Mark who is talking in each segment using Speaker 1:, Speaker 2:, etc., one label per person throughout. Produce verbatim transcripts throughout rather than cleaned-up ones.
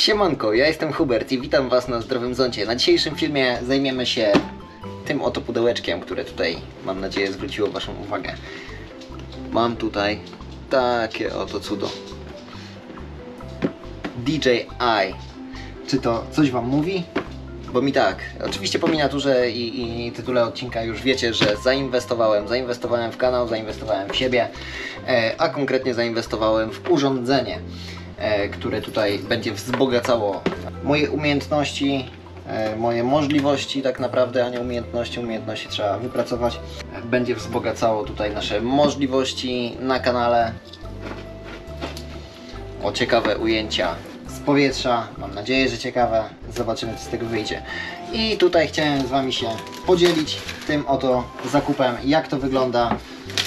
Speaker 1: Siemanko, ja jestem Hubert i witam Was na Zdrowym Zoncie. Na dzisiejszym filmie zajmiemy się tym oto pudełeczkiem, które tutaj, mam nadzieję, zwróciło Waszą uwagę. Mam tutaj takie oto cudo. D J I. Czy to coś Wam mówi? Bo mi tak. Oczywiście po miniaturze i, i tytule odcinka już wiecie, że zainwestowałem. Zainwestowałem w kanał, zainwestowałem w siebie, a konkretnie zainwestowałem w urządzenie, które tutaj będzie wzbogacało moje umiejętności, moje możliwości tak naprawdę, a nie umiejętności. Umiejętności trzeba wypracować. Będzie wzbogacało tutaj nasze możliwości na kanale. O, ciekawe ujęcia z powietrza. Mam nadzieję, że ciekawe. Zobaczymy, co z tego wyjdzie. I tutaj chciałem z Wami się podzielić tym oto zakupem, jak to wygląda.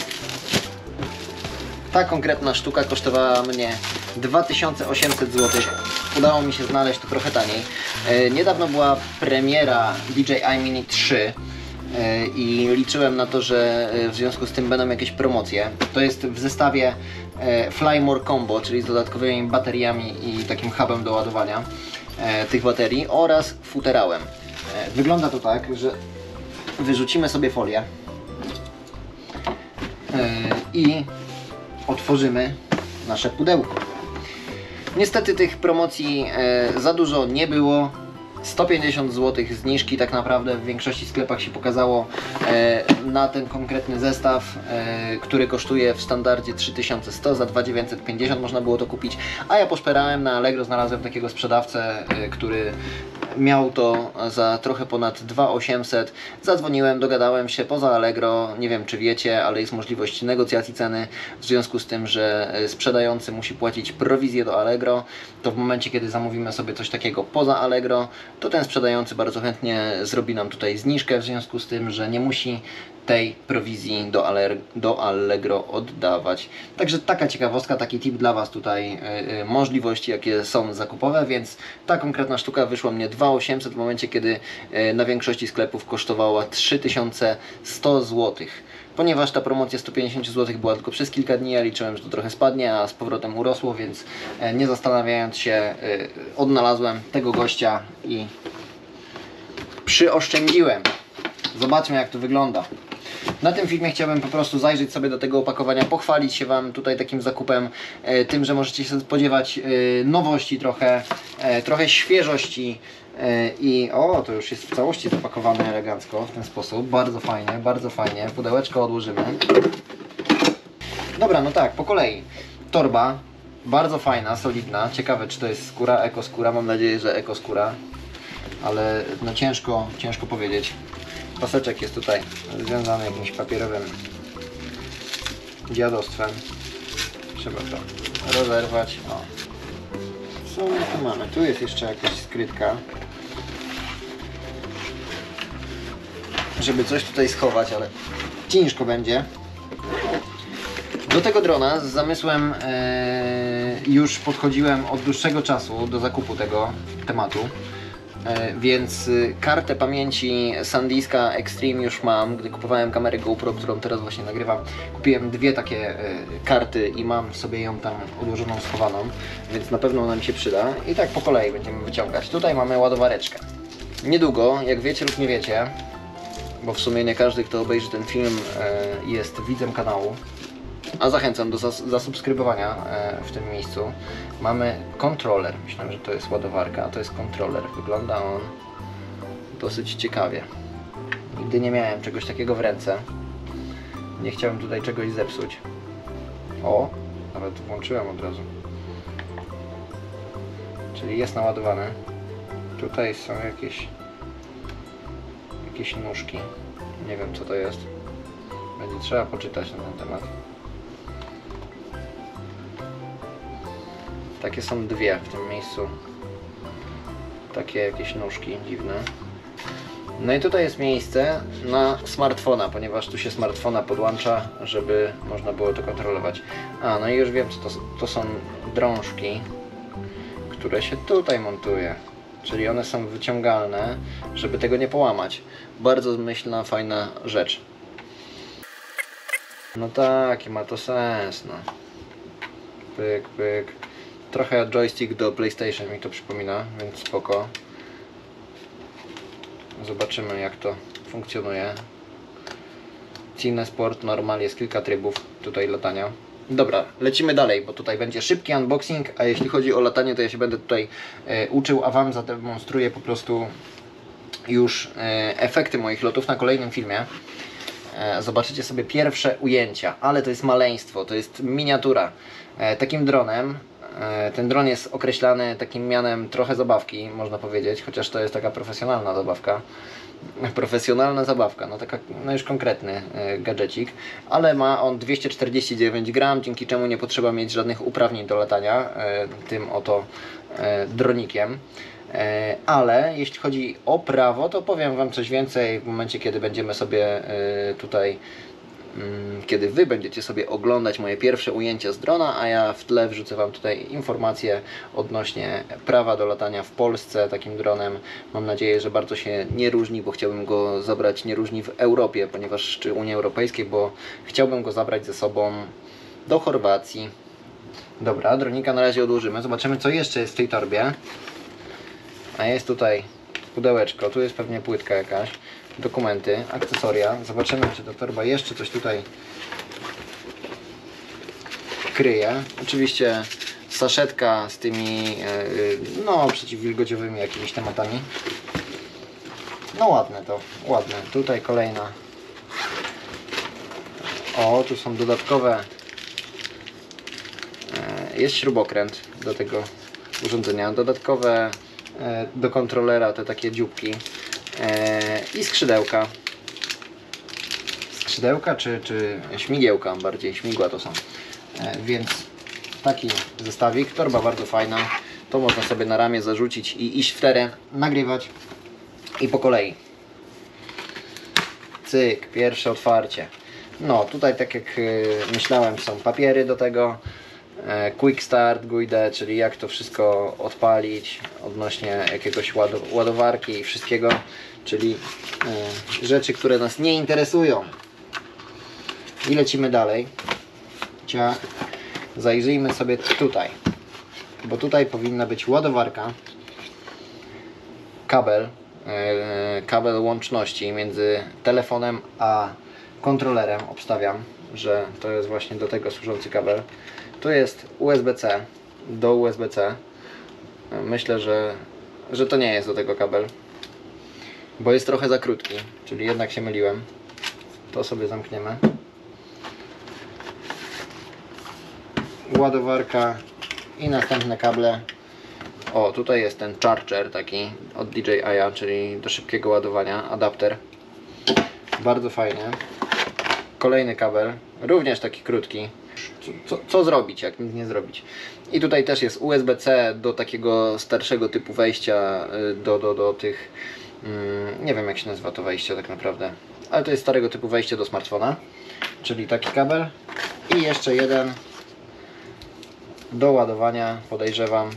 Speaker 1: Ta konkretna sztuka kosztowała mnie dwa tysiące osiemset złotych. Udało mi się znaleźć to trochę taniej. E, niedawno była premiera D J I Mini trzy e, i liczyłem na to, że w związku z tym będą jakieś promocje. To jest w zestawie e, Flymore Combo, czyli z dodatkowymi bateriami i takim hubem do ładowania e, tych baterii oraz futerałem. E, wygląda to tak, że wyrzucimy sobie folię e, i otworzymy nasze pudełko. Niestety tych promocji e, za dużo nie było. sto pięćdziesiąt złotych zniżki tak naprawdę w większości sklepach się pokazało e, na ten konkretny zestaw, e, który kosztuje w standardzie trzy tysiące sto, za dwa tysiące dziewięćset pięćdziesiąt można było to kupić, a ja poszperałem na Allegro, znalazłem takiego sprzedawcę, e, który miał to za trochę ponad dwa tysiące osiemset. Zadzwoniłem, dogadałem się poza Allegro, nie wiem czy wiecie, ale jest możliwość negocjacji ceny w związku z tym, że sprzedający musi płacić prowizję do Allegro. To w momencie, kiedy zamówimy sobie coś takiego poza Allegro, to ten sprzedający bardzo chętnie zrobi nam tutaj zniżkę w związku z tym, że nie musi tej prowizji do, Aller do Allegro oddawać. Także taka ciekawostka, taki tip dla Was tutaj, yy, możliwości jakie są zakupowe, więc ta konkretna sztuka wyszła mnie dwa tysiące osiemset w momencie, kiedy yy, na większości sklepów kosztowała trzy tysiące sto złotych. Ponieważ ta promocja sto pięćdziesiąt złotych była tylko przez kilka dni, ja liczyłem, że to trochę spadnie, a z powrotem urosło, więc yy, nie zastanawiając się, yy, odnalazłem tego gościa i przyoszczędziłem. Zobaczmy, jak to wygląda. Na tym filmie chciałbym po prostu zajrzeć sobie do tego opakowania, pochwalić się Wam tutaj takim zakupem, e, tym, że możecie się spodziewać e, nowości trochę, e, trochę świeżości e, i o, to już jest w całości zapakowane elegancko w ten sposób, bardzo fajnie, bardzo fajnie, pudełeczko odłożymy. Dobra, no tak, po kolei. Torba, bardzo fajna, solidna, ciekawe czy to jest skóra, ekoskóra, mam nadzieję, że ekoskóra, ale no ciężko, ciężko powiedzieć. Paseczek jest tutaj związany jakimś papierowym dziadostwem. Trzeba to rozerwać. O. Co my tu mamy? Tu jest jeszcze jakaś skrytka, żeby coś tutaj schować, ale ciężko będzie. Do tego drona z zamysłem e, już podchodziłem od dłuższego czasu do zakupu tego tematu. Więc kartę pamięci SanDiska Extreme już mam. Gdy kupowałem kamerę GoPro, którą teraz właśnie nagrywam, kupiłem dwie takie karty i mam sobie ją tam odłożoną, schowaną, więc na pewno ona mi się przyda. I tak po kolei będziemy wyciągać. Tutaj mamy ładowareczkę. Niedługo, jak wiecie lub nie wiecie, bo w sumie nie każdy, kto obejrzy ten film, jest widzem kanału, a zachęcam do zas zasubskrybowania e, w tym miejscu. Mamy kontroler. Myślałem, że to jest ładowarka, a to jest kontroler. Wygląda on dosyć ciekawie. Nigdy nie miałem czegoś takiego w ręce. Nie chciałem tutaj czegoś zepsuć. O, nawet włączyłem od razu. Czyli jest naładowane. Tutaj są jakieś jakieś nóżki. Nie wiem co to jest. Będzie trzeba poczytać na ten temat. Takie są dwie w tym miejscu. Takie jakieś nóżki dziwne. No i tutaj jest miejsce na smartfona, ponieważ tu się smartfona podłącza, żeby można było to kontrolować. A, no i już wiem co to, to są drążki, które się tutaj montuje. Czyli one są wyciągalne, żeby tego nie połamać. Bardzo zmyślna, fajna rzecz. No tak, ma to sens, no. Pyk, pyk. Trochę joystick do PlayStation mi to przypomina, więc spoko. Zobaczymy, jak to funkcjonuje. Cine Sport normal, jest kilka trybów tutaj latania. Dobra, lecimy dalej, bo tutaj będzie szybki unboxing, a jeśli chodzi o latanie, to ja się będę tutaj e, uczył, a Wam zademonstruję po prostu już e, efekty moich lotów na kolejnym filmie. E, zobaczycie sobie pierwsze ujęcia, ale to jest maleństwo, to jest miniatura. E, takim dronem, e, ten dron jest określany takim mianem trochę zabawki, można powiedzieć, chociaż to jest taka profesjonalna zabawka. Profesjonalna zabawka, no taka, no już konkretny e, gadżecik, ale ma on dwieście czterdzieści dziewięć gram, dzięki czemu nie potrzeba mieć żadnych uprawnień do latania e, tym oto e, dronikiem. E, ale jeśli chodzi o prawo, to powiem Wam coś więcej w momencie, kiedy będziemy sobie e, tutaj kiedy Wy będziecie sobie oglądać moje pierwsze ujęcia z drona, a ja w tle wrzucę Wam tutaj informacje odnośnie prawa do latania w Polsce takim dronem. Mam nadzieję, że bardzo się nie różni, bo chciałbym go zabrać nie różni w Europie, ponieważ czy Unii Europejskiej, bo chciałbym go zabrać ze sobą do Chorwacji. Dobra, dronika na razie odłożymy. Zobaczymy, co jeszcze jest w tej torbie. A jest tutaj pudełeczko, tu jest pewnie płytka jakaś. Dokumenty, akcesoria. Zobaczymy, czy ta torba jeszcze coś tutaj kryje. Oczywiście saszetka z tymi no przeciwwilgociowymi jakimiś tematami. No ładne to, ładne. Tutaj kolejna. O, tu są dodatkowe. Jest śrubokręt do tego urządzenia. Dodatkowe do kontrolera te takie dzióbki. I skrzydełka. Skrzydełka czy, czy śmigiełka, bardziej śmigła to są. Więc taki zestawik, torba bardzo fajna. To można sobie na ramię zarzucić i iść w teren, nagrywać. I po kolei. Cyk, pierwsze otwarcie. No tutaj, tak jak myślałem, są papiery do tego. Quick Start Guide, czyli jak to wszystko odpalić odnośnie jakiegoś ładowarki i wszystkiego, czyli y, rzeczy, które nas nie interesują. I lecimy dalej. Ciach. Zajrzyjmy sobie tutaj, bo tutaj powinna być ładowarka, kabel, y, kabel łączności między telefonem a kontrolerem. Obstawiam, że to jest właśnie do tego służący kabel. Tu jest U S B C do U S B C. Myślę, że, że to nie jest do tego kabel, bo jest trochę za krótki, czyli jednak się myliłem. To sobie zamkniemy. Ładowarka i następne kable. O, tutaj jest ten charger taki od D J I a, czyli do szybkiego ładowania, adapter. Bardzo fajnie. Kolejny kabel, również taki krótki. Co, co zrobić, jak nic nie zrobić? I tutaj też jest U S B C do takiego starszego typu wejścia do, do, do tych, mm, nie wiem jak się nazywa to wejście tak naprawdę, ale to jest starego typu wejście do smartfona, czyli taki kabel i jeszcze jeden do ładowania, podejrzewam.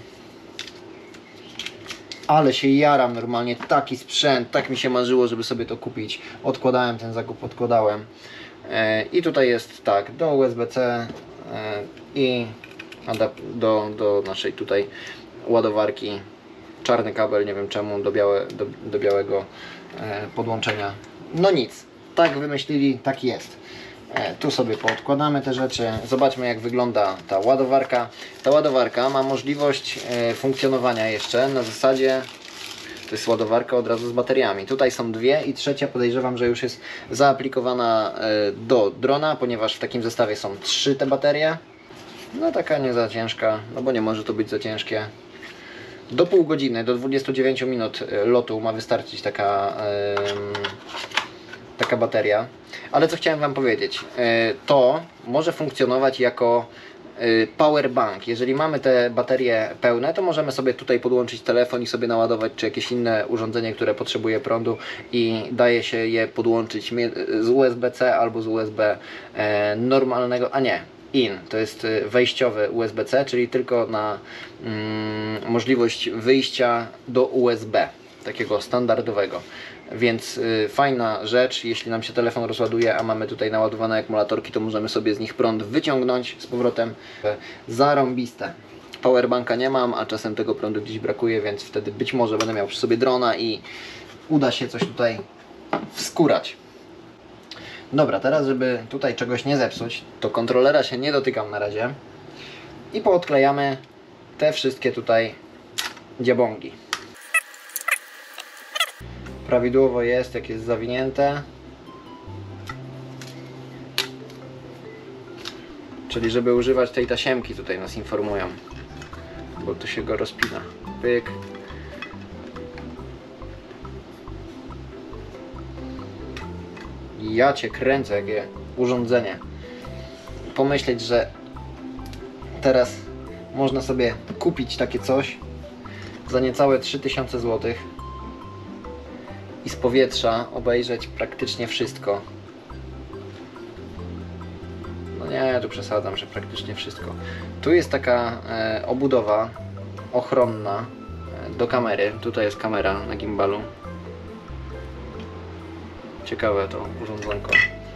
Speaker 1: Ale się jaram normalnie, taki sprzęt, tak mi się marzyło, żeby sobie to kupić. Odkładałem ten zakup, odkładałem. I tutaj jest tak, do U S B C i do, do naszej tutaj ładowarki. Czarny kabel, nie wiem czemu, do, białe, do, do białego podłączenia. No nic, tak wymyślili, tak jest. Tu sobie poodkładamy te rzeczy. Zobaczmy, jak wygląda ta ładowarka. Ta ładowarka ma możliwość funkcjonowania jeszcze na zasadzie, to jest ładowarka od razu z bateriami. Tutaj są dwie i trzecia podejrzewam, że już jest zaaplikowana do drona, ponieważ w takim zestawie są trzy te baterie. No taka nie za ciężka, no bo nie może to być za ciężkie. Do pół godziny, do dwudziestu dziewięciu minut lotu ma wystarczyć taka, yy, taka bateria. Ale co chciałem Wam powiedzieć, yy, to może funkcjonować jako power bank. Jeżeli mamy te baterie pełne, to możemy sobie tutaj podłączyć telefon i sobie naładować, czy jakieś inne urządzenie, które potrzebuje prądu i daje się je podłączyć z U S B C albo z U S B normalnego, a nie, in, to jest wejściowy U S B C, czyli tylko na mm, możliwość wyjścia do U S B, takiego standardowego. Więc y, fajna rzecz, jeśli nam się telefon rozładuje, a mamy tutaj naładowane akumulatorki, to możemy sobie z nich prąd wyciągnąć z powrotem. Zarąbiste. powerbanka nie mam, a czasem tego prądu gdzieś brakuje, więc wtedy być może będę miał przy sobie drona i uda się coś tutaj wskórać. Dobra, teraz żeby tutaj czegoś nie zepsuć, to kontrolera się nie dotykam na razie i poodklejamy te wszystkie tutaj dziabągi. Prawidłowo jest, jak jest zawinięte. Czyli żeby używać tej tasiemki, tutaj nas informują, bo tu się go rozpina. Pyk. Ja cię kręcę, jakie urządzenie. Pomyśleć, że teraz można sobie kupić takie coś za niecałe trzy tysiące złotych i z powietrza obejrzeć praktycznie wszystko. No nie, tu przesadzam, że praktycznie wszystko. Tu jest taka e, obudowa ochronna e, do kamery. Tutaj jest kamera na gimbalu. Ciekawe to urządzonko.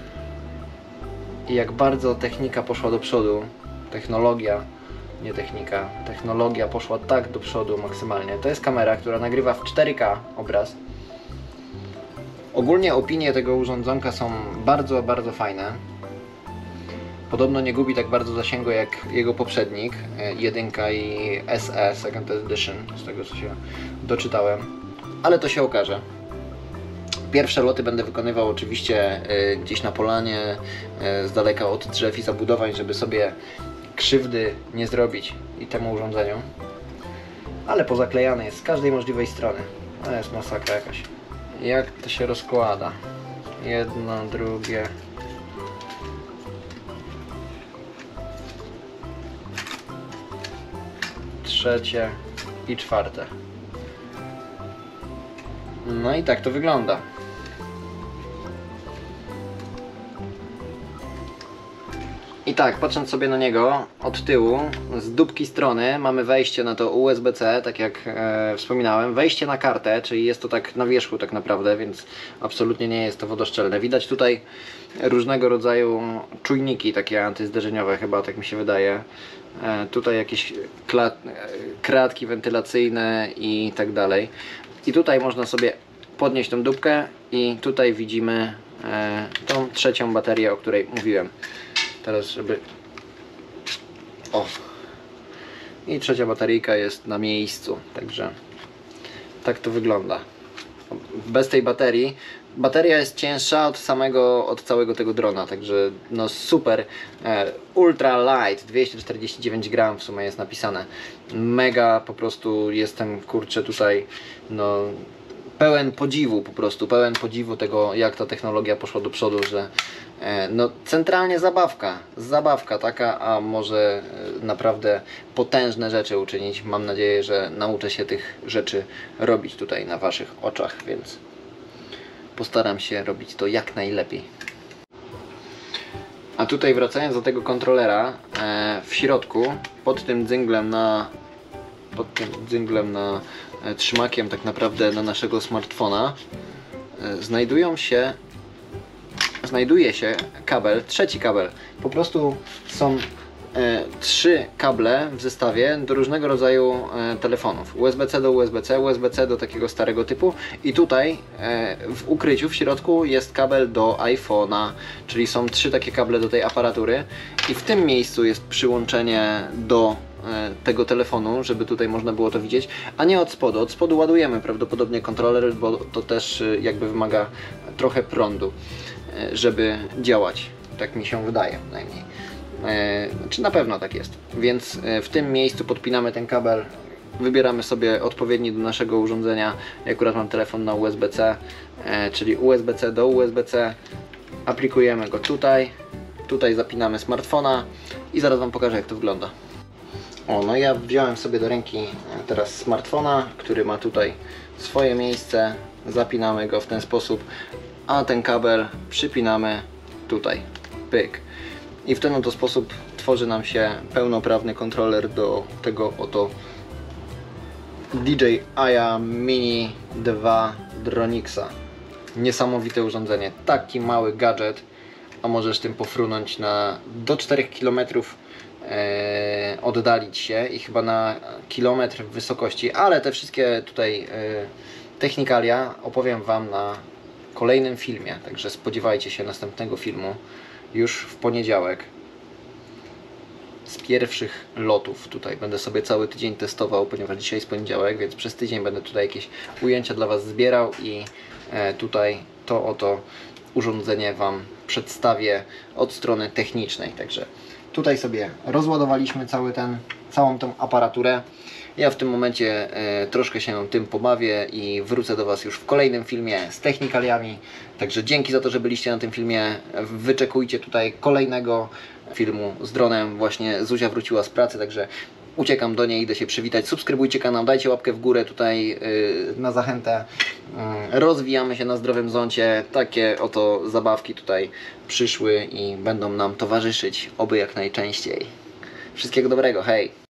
Speaker 1: I jak bardzo technika poszła do przodu, technologia, nie technika, technologia poszła tak do przodu maksymalnie. To jest kamera, która nagrywa w cztery K obraz. Ogólnie opinie tego urządzonka są bardzo, bardzo fajne. Podobno nie gubi tak bardzo zasięgu jak jego poprzednik, jedynka i S E, Second Edition, z tego co się doczytałem. Ale to się okaże. Pierwsze loty będę wykonywał oczywiście y, gdzieś na polanie, y, z daleka od drzew i zabudowań, żeby sobie krzywdy nie zrobić i temu urządzeniu. Ale pozaklejane jest z każdej możliwej strony. To jest masakra jakaś. Jak to się rozkłada? Jedno, drugie. Trzecie i czwarte. No i tak to wygląda. I tak, patrząc sobie na niego od tyłu, z dupki strony mamy wejście na to U S B C, tak jak e, wspominałem, wejście na kartę, czyli jest to tak na wierzchu tak naprawdę, więc absolutnie nie jest to wodoszczelne. Widać tutaj różnego rodzaju czujniki takie antyzderzeniowe chyba, tak mi się wydaje. E, tutaj jakieś klat, kratki wentylacyjne i tak dalej. I tutaj można sobie podnieść tą dupkę i tutaj widzimy e, tą trzecią baterię, o której mówiłem. Teraz żeby... O! I trzecia bateryjka jest na miejscu, także tak to wygląda. Bez tej baterii, bateria jest cięższa od samego, od całego tego drona, także no super. E, ultra light, dwieście czterdzieści dziewięć gram w sumie jest napisane. Mega, po prostu jestem, kurczę, tutaj no pełen podziwu, po prostu pełen podziwu tego, jak ta technologia poszła do przodu, że e, no centralnie zabawka, zabawka taka, a może e, naprawdę potężne rzeczy uczynić. Mam nadzieję, że nauczę się tych rzeczy robić tutaj na waszych oczach, więc postaram się robić to jak najlepiej. A tutaj wracając do tego kontrolera, e, w środku, pod tym dzynglem na pod tym dzynglem na e, trzymakiem tak naprawdę na naszego smartfona e, znajdują się znajduje się kabel, trzeci kabel. Po prostu są e, trzy kable w zestawie do różnego rodzaju e, telefonów. U S B C do U S B C, U S B C do takiego starego typu i tutaj e, w ukryciu w środku jest kabel do iPhone'a, czyli są trzy takie kable do tej aparatury i w tym miejscu jest przyłączenie do tego telefonu, żeby tutaj można było to widzieć, a nie od spodu. Od spodu ładujemy prawdopodobnie kontroler, bo to też jakby wymaga trochę prądu, żeby działać. Tak mi się wydaje najmniej. Czy na pewno tak jest. Więc w tym miejscu podpinamy ten kabel, wybieramy sobie odpowiedni do naszego urządzenia. Ja akurat mam telefon na U S B C, czyli U S B C do U S B C. Aplikujemy go tutaj. Tutaj zapinamy smartfona i zaraz wam pokażę, jak to wygląda. O, no ja wziąłem sobie do ręki teraz smartfona, który ma tutaj swoje miejsce, zapinamy go w ten sposób, a ten kabel przypinamy tutaj, pyk. I w ten oto sposób tworzy nam się pełnoprawny kontroler do tego oto D J I A Mini dwa Dronixa. Niesamowite urządzenie, taki mały gadżet, a możesz tym pofrunąć na do czterech kilometrów e, oddalić się i chyba na kilometr wysokości, ale te wszystkie tutaj e, technikalia opowiem Wam na kolejnym filmie, także spodziewajcie się następnego filmu już w poniedziałek. Z pierwszych lotów tutaj będę sobie cały tydzień testował, ponieważ dzisiaj jest poniedziałek, więc przez tydzień będę tutaj jakieś ujęcia dla Was zbierał i e, tutaj to oto urządzenie Wam przedstawię od strony technicznej. Także tutaj sobie rozładowaliśmy cały ten, całą tą aparaturę. Ja w tym momencie e, troszkę się tym pobawię i wrócę do Was już w kolejnym filmie z technikaliami. Także dzięki za to, że byliście na tym filmie. Wyczekujcie tutaj kolejnego filmu z dronem. Właśnie Zuzia wróciła z pracy, także uciekam do niej, idę się przywitać. Subskrybujcie kanał, dajcie łapkę w górę tutaj yy, na zachętę. Yy, rozwijamy się na zdrowym zoncie. Takie oto zabawki tutaj przyszły i będą nam towarzyszyć, oby jak najczęściej. Wszystkiego dobrego, hej!